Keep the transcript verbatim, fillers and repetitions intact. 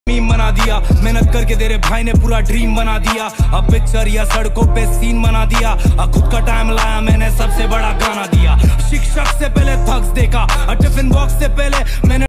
Meme बना दिया, मेहनत करके तेरे भाई ने पूरा ड्रीम बना दिया। अब पिक्चर या सड़कों पे सीन बना दिया, अब खुद का टाइम लाया मैंने सबसे बड़ा गाना दिया। शिक्षक से पहले थक्स देखा, टिफिन बॉक्स से पहले मैंने